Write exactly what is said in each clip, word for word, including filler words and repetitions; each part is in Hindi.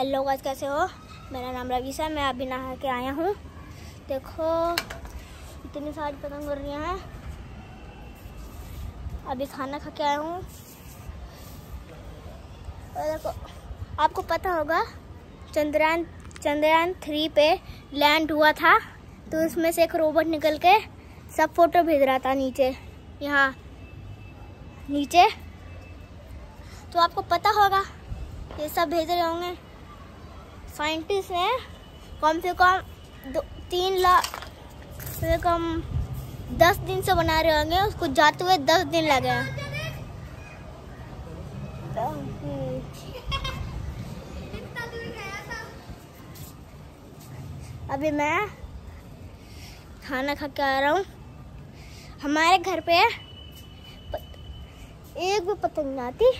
हेलो गाइस, कैसे हो? मेरा नाम रवीशा है। मैं अभी नहा के आया हूँ। देखो इतनी सारी पतंग उड़ रही हैं। अभी खाना खा के आया हूँ। और देखो, आपको पता होगा चंद्रयान चंद्रयान थ्री पे लैंड हुआ था, तो उसमें से एक रोबोट निकल के सब फोटो भेज रहा था नीचे, यहाँ नीचे। तो आपको पता होगा ये सब भेज रहे होंगे। साइंटिस्ट ने कम से कम दो तीन लाख से कम दस दिन से बना रहे होंगे। उसको जाते हुए दस दिन लगे हैं। अभी मैं खाना खा के आ रहा हूँ। हमारे घर पे एक भी पतंग नहीं आती।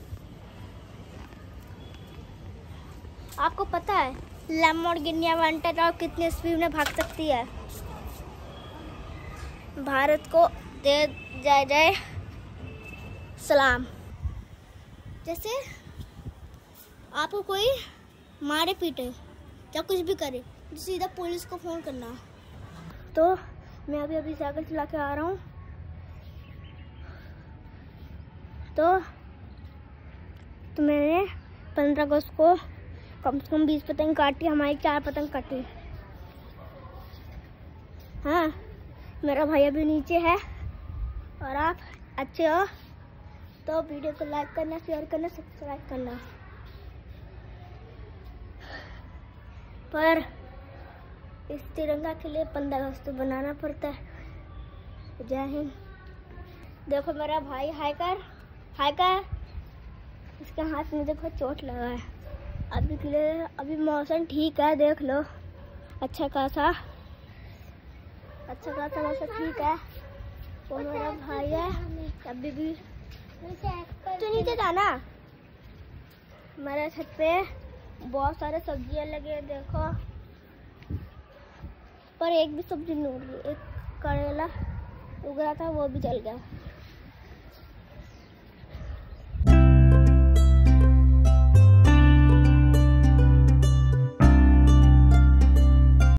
आपको पता है लैम्बोर्गिनी अवेंटर और कितनी स्पीड में भाग सकती है? भारत को दे जाए जाए सलाम। जैसे आपको कोई मारे पीटे या कुछ भी करे तो सीधा पुलिस को फोन करना। तो मैं अभी अभी साइकिल चला के आ रहा हूँ। तो, तो मैंने पंद्रह अगस्त को कम से कम बीस पतंग काटी। हमारी चार पतंग काटी। हाँ, मेरा भाई अभी नीचे है। और आप अच्छे हो तो वीडियो को लाइक करना, शेयर करना, सब्सक्राइब करना। पर इस तिरंगा के लिए पंद्रह अगस्त तो बनाना पड़ता है। जय हिंद। देखो मेरा भाई हाय कर हाय कर इसके हाथ में देखो चोट लगा है। अभी के लिए अभी मौसम ठीक है, देख लो। अच्छा खासा अच्छा खासा मौसम ठीक है। वो मेरा भाई है। अभी भी तो नीचे जाना। मेरे छत पे बहुत सारे सब्जियां लगे, देखो। पर एक भी सब्जी नहीं उग रही। एक करेला उग रहा था, वो भी जल गया।